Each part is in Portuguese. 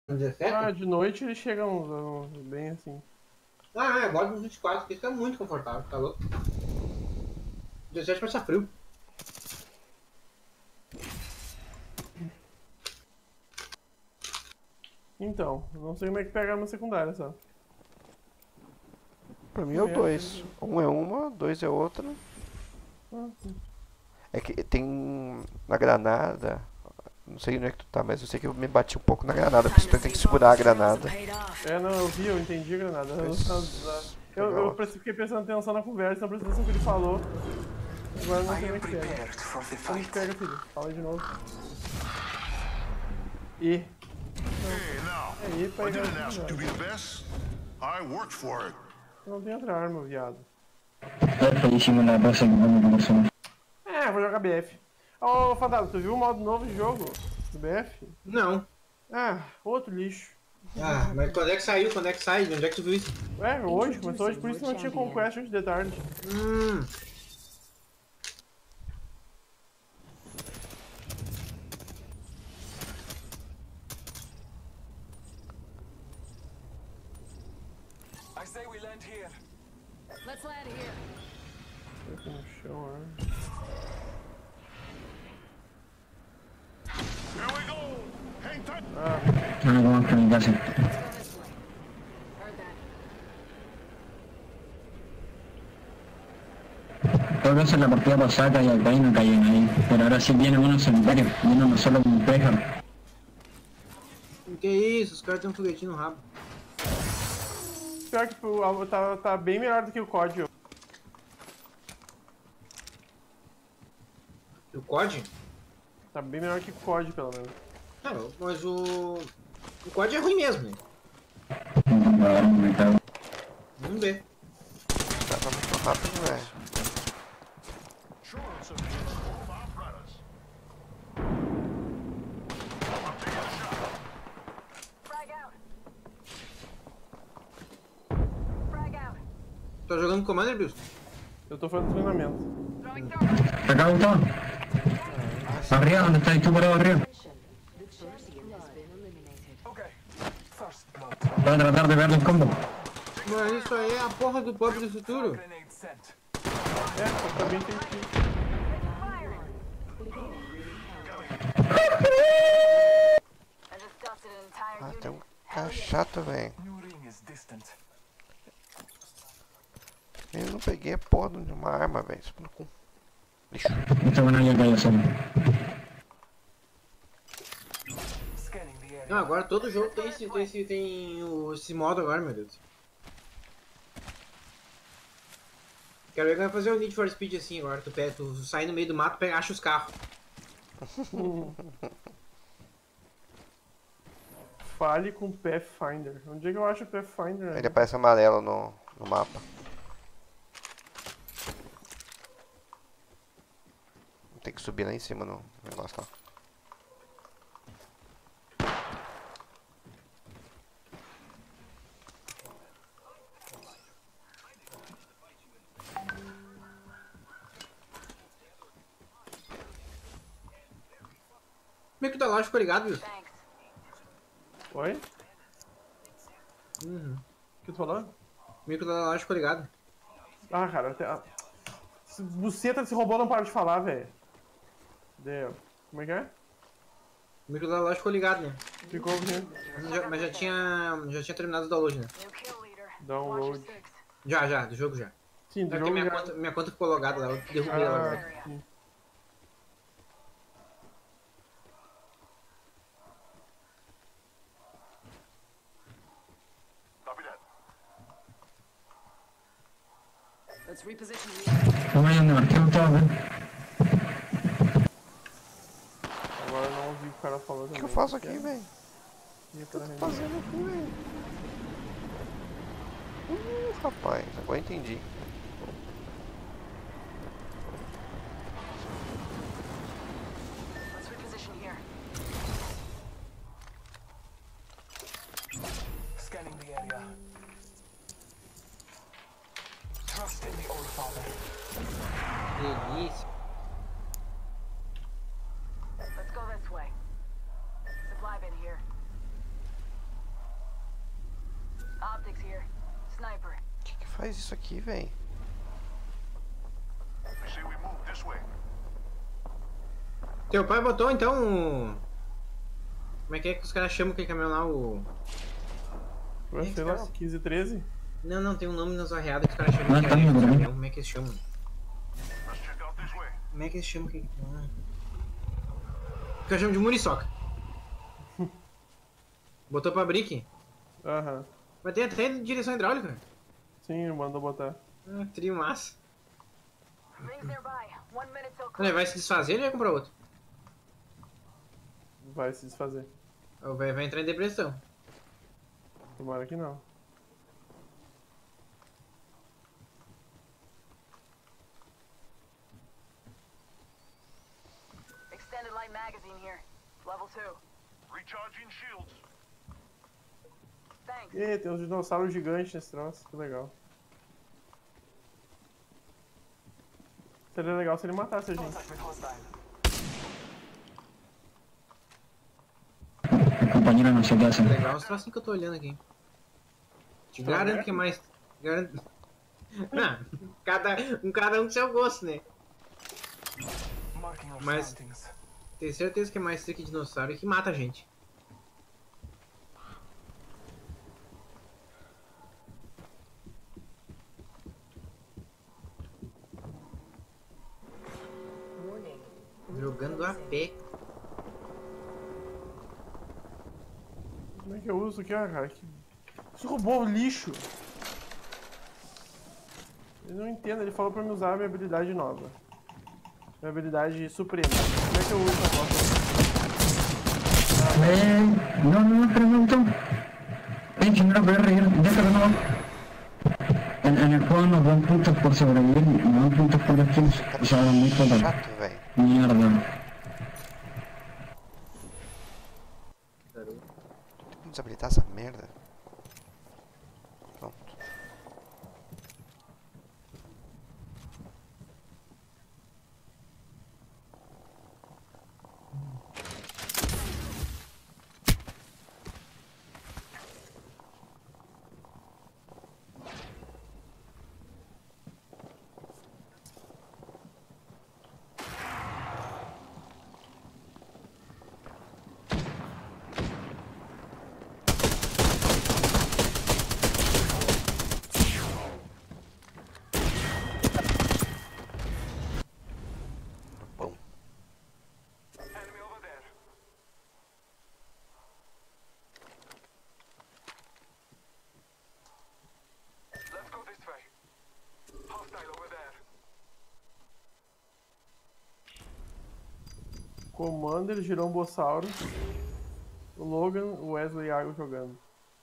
17? Ah, de noite eles chegam bem assim. Ah, eu gosto dos 24, porque fica muito confortável, tá louco? 17 passa frio. Então, não sei como é que pega uma secundária, só. Pra mim é o 2. Um é uma, 2 é outra. Ah, sim. É que tem na granada. Não sei onde é que tu tá, mas eu sei que eu me bati um pouco na granada, porque você tem que segurar a granada. É, não, eu vi, eu entendi a granada. Eu fiquei prestando atenção na conversa, não prestando atenção no que ele falou. Agora não sei como é que pega. Como que pega, filho? Fala de novo. E. É I pra ir não tem outra arma, viado. É, vou jogar BF. Ô, Fantasma, tu viu o modo novo de jogo do BF? Não. Ah, outro lixo. Ah, mas quando é que saiu? Quando é que sai? Onde é que tu viu isso? É, hoje, começou hoje, por isso que não tinha Conquest hoje de tarde. I say we land here. Let's land here. Aqui no chão, Here we go. Hang tight. Let's go this way. Heard that. Todo eso en la partida pasada y acá y no caían ahí. Pero ahora sí viene uno solitario, viene uno solo con un péjaro. Que isso, os caras têm um foguetinho no rabo. Pior que tá bem melhor do que o COD. O COD? Tá bem melhor que o COD, pelo menos. Cara, mas o COD é ruim mesmo, né? Vamos ver. Tá muito rápido, velho. Tá jogando Commander, Bills? Eu tô fazendo treinamento. Acá, Gustavo. Arriba, donde estás tú parado arriba. Voy a tratar de verle el combo. Mas isso aí é a porra do pub do futuro. É, eu também tenho que... Ah, tem um cara chato, velho. Eu não peguei a porra de uma arma, velho. Lixo. Esta buena ya cayó solo. Não, agora todo jogo tem esse modo agora, meu Deus. Quero ver que vai fazer o Need for Speed assim agora. Tu sai no meio do mato, acha os carros. Fale com Pathfinder. Onde é que eu acho o Pathfinder? Ele aparece amarelo no mapa. Tem que subir lá em cima no negócio lá. Como é que o Dallas ficou ligado, viu? Oi? O que tu falou? Como é que o Dallas ficou ligado? Ah, cara, esse buceta desse robô não para de falar, velho. Deu. Como é que é? Como é que o Dallas ficou ligado, né? Ficou né? Mas já tinha terminado o download, né? Download. Já, do jogo já. Sim, do É jogo porque minha conta ficou logada lá, eu derrubei ela agora. Sim. Let's reposition. Vamos aí onde marquei, Gustavo. Agora eu não ouvi o cara falando. O que eu faço aqui, velho? O que eu tô fazendo aqui, velho? Rapaz, agora eu entendi. Let's reposition here. Scanning the area. Trust in the old father. Delícia. Let's go this way. Supply bin here. sniper. Que faz isso aqui, véi? I say we move this way. Teu pai botou então. Como é que os caras chamam aquele caminhão lá? Ué, sei lá, 15, 13? Não, tem um nome nas arreadas que os caras chamam Ah, de tá, caminhão. né? Como é que eles chamam? Let's check out this way. Como é que eles chamam aqui? Que eu chamo de muriçoca. Botou pra brick? Aham. Mas tem até direção hidráulica. Sim, mandou botar. Trio massa. Rings nearby. 1 minute till Ele vai se desfazer ou vai comprar outro? Vai se desfazer. Ou vai entrar em depressão. Tomara que não. extended light magazine here. Level 2. Recharging shields. Thanks. Ih, tem uns dinossauros gigantes nesse troço, que legal. Seria legal se ele matasse a gente. Contact with hostile. El compañero no sé qué hace. Legal os trocinhos que eu tô olhando aqui. Te garanto que é mais. Garanto. Não, cada um com seu gosto, né? Marking our Mas- surroundings. Tenho certeza que é mais trick dinossauro e que mata a gente. Jogando a pé. Como é que eu uso aqui, cara? Isso roubou o lixo. Eu não entendo, ele falou pra me usar a minha habilidade nova. Minha habilidade suprema. Como é que eu uso a nova? No, pregunto. Primero voy a reír, déjalo no. En el juego nos dan puntos por sobrevivir, no dan puntos por los kills. O sea, muy poco. Chato, véi. Mierda. Tem como desabilitar essa merda? Pronto. Bom. Enemy over there. Let's go this way. Hostile over there. Commander, Girombossauro. O Logan, o Wesley e Argo jogando.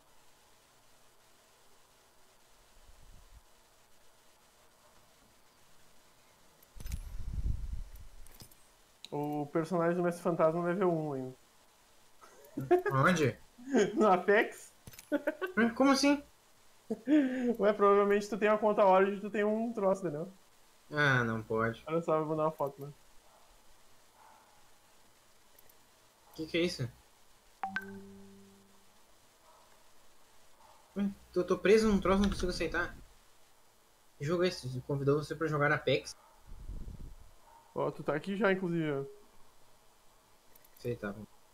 O personagem do Mestre Fantasma level 1 ainda. Onde? No Apex? Como assim? Ué, provavelmente tu tem uma conta Origin e tu tem um troço, entendeu? Ah, não pode. Olha só, vou mandar uma foto, né? Que é isso? Ué, tô preso num troço, não consigo aceitar. Que jogo é esse? Convidou você pra jogar Apex? Ó, tu tá aqui já, inclusive. Ó. Aceitar.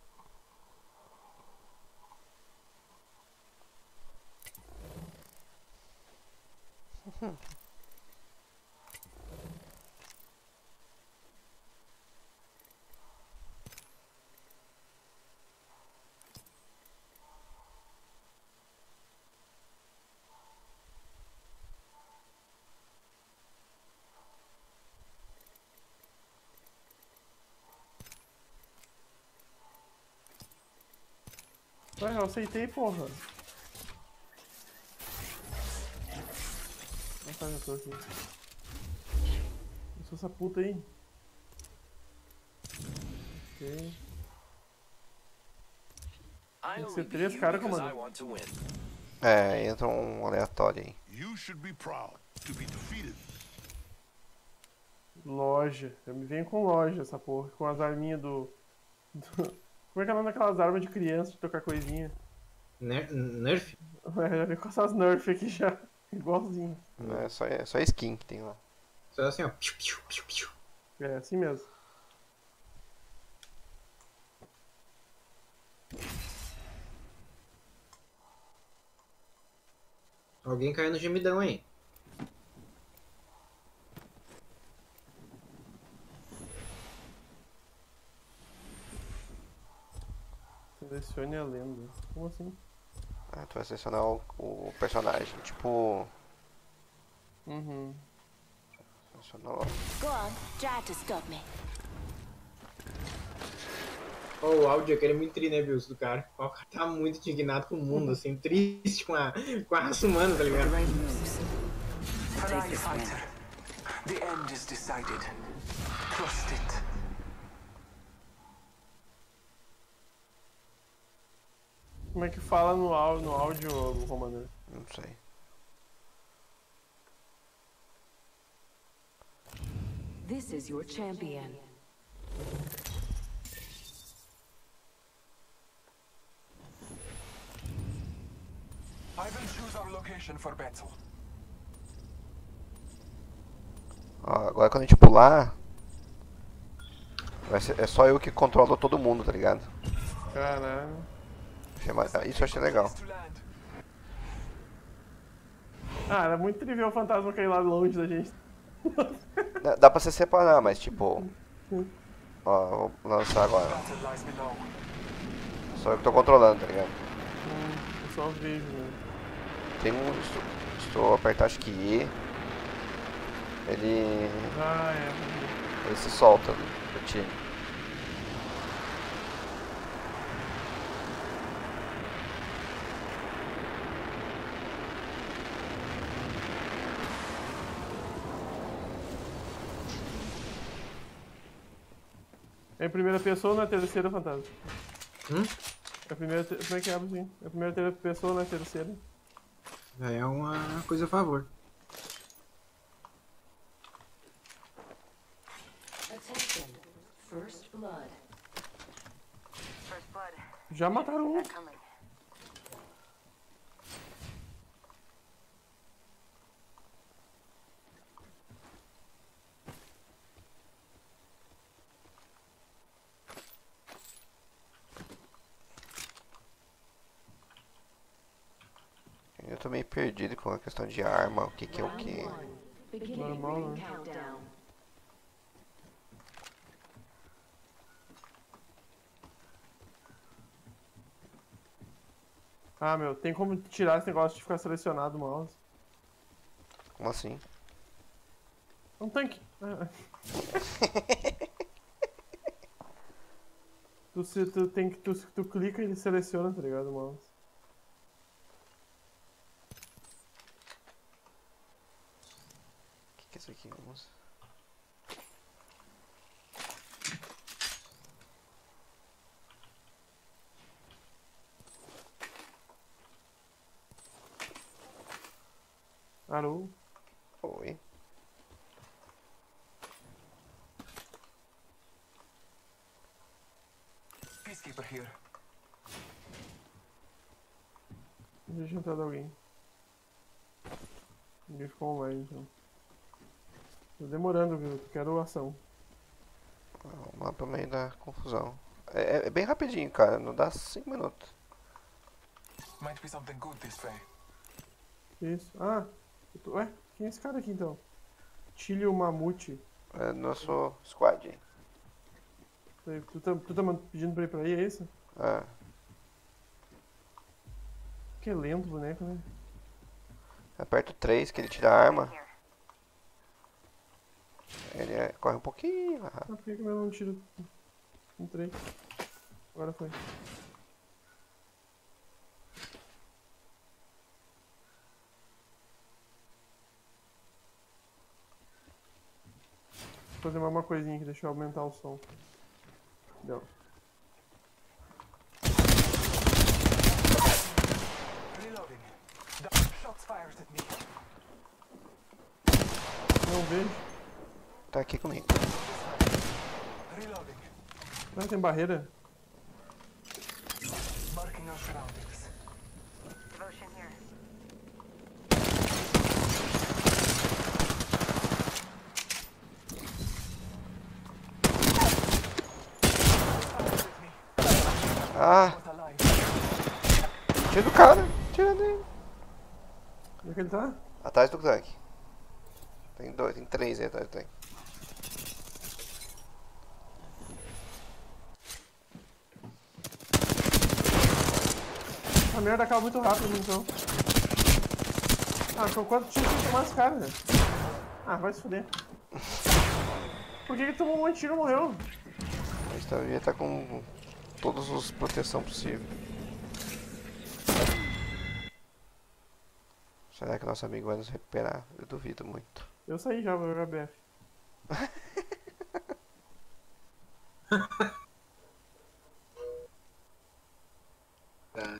Ué, eu aceitei, porra. Ah tá, já tô aqui. Eu sou essa puta aí. Ok. Tem que ser 3 caras, comando. É, entra um aleatório aí. You should be proud to be defeated. Loja. Eu me venho com loja essa porra. Com as arminhas do... Como é que é o nome daquelas armas de criança de tocar coisinha? Nerf? Já vem com essas nerf aqui já. Igualzinho. Não é só skin que tem lá. Só assim, ó. Piu, piu, piu, piu. É assim mesmo. Alguém caiu no gemidão aí. Selecione a lenda. Como assim? Ah, tu vai selecionar o personagem. Tipo. Uhum. Selecionar lá. Go on, try to stop me. Ó, o áudio aquele é muito tri, né, Bills, do cara. O cara tá muito indignado com o mundo, assim, triste com a raça humana, tá ligado? Take fighter. The end is decided. Trust it. Como é que fala no áudio, Romano? Não sei. This is your champion. I will choose our location for battle. Ó, agora quando a gente pular. É só eu que controlo todo mundo, tá ligado? Caralho. Isso eu achei legal. Ah, era muito trivial o fantasma cair lá longe da gente. Dá pra você separar, mas tipo. Ó, vou lançar agora. Só eu que tô controlando, tá ligado? Eu só vejo, né? Tem um. Se eu apertar acho que E. Ele. Ah, é. Ele se solta do time. É em primeira pessoa ou na terceira, fantasma? Hum? Como é que abre assim? É a primeira pessoa ou na terceira? Já é uma coisa a favor. Attention. First blood. First blood. Já mataram um. Coming. Eu tô meio perdido com a questão de arma, o que é o que. Beginning Normal, né? countdown. Ah, meu, tem como tirar esse negócio de ficar selecionado o mouse? Como assim? É um tanque. Ah. Tu clica e ele seleciona, tá ligado, o mouse. O que é isso aqui, moça? Alô? Oi. Peacekeeper here. Deixa eu entrar alguém. Ninguém ficou online, então. Tô demorando, viu? Quero ação. O mapa meio da confusão. É bem rapidinho, cara. Não dá 5 minutos. Might be something good this way. Isso. Ah! Ué? Quem é esse cara aqui, então? Tilio Mamute. É nosso squad. Tu tá pedindo pra ir pra aí, é isso? É. Que é lento o boneco, né? Aperta o 3 que ele tira a arma. Ele corre um pouquinho mais Ah, rápido. por que eu não tiro um 3? Agora foi. Vou fazer mais uma coisinha aqui, deixa eu aumentar o som. Deu. Reloading. Shots fired at me. Não vejo. Tá aqui comigo. Reloading. Ah, tem barreira. Marking our surroundings. Devotion here. Tira do cara, tira dele. Onde é que ele tá? Atrás do tanque. Tem dois, tem três aí atrás do tanque. A merda acaba muito rápido, então. Ah, então quanto tiro tem que tomar esse cara, velho? Ah, vai se fuder. Por que ele tomou um monte de tiro e morreu? Mas devia estar com todas as proteções possíveis. Será que nosso amigo vai nos recuperar? Eu duvido muito. Eu saí já, vou jogar BF. Tá.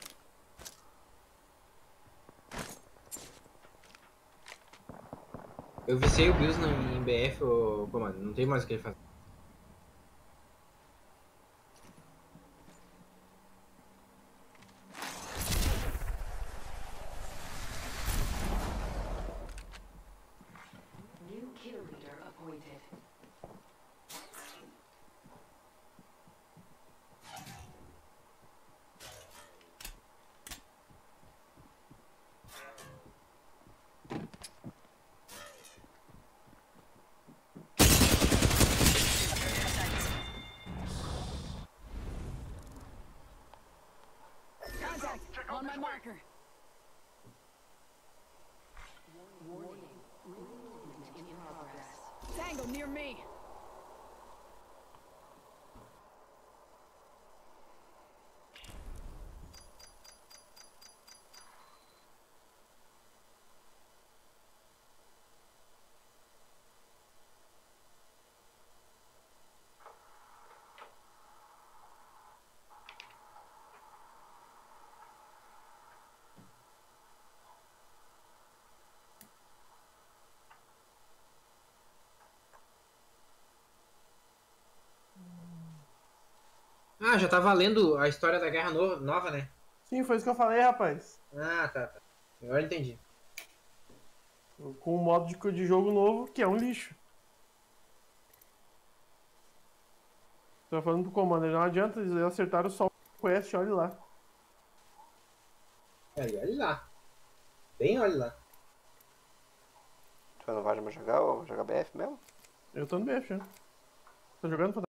Eu viciei o Bills em BF, ô comando. Não tem mais o que ele fazer. New kill leader appointed. On my marker. Warning. Movement in progress. Tango near me. Ah, já tá valendo a história da Guerra Nova, né? Sim, foi isso que eu falei, rapaz. Ah, tá. Agora eu entendi. Com um modo de jogo novo, que é um lixo. Tô falando pro Commander, não adianta, eles acertaram só o quest, olha lá. Aí, olha lá. Bem, olha lá. Tu não vai mais jogar ou jogar BF mesmo? Eu tô no BF já. Tô jogando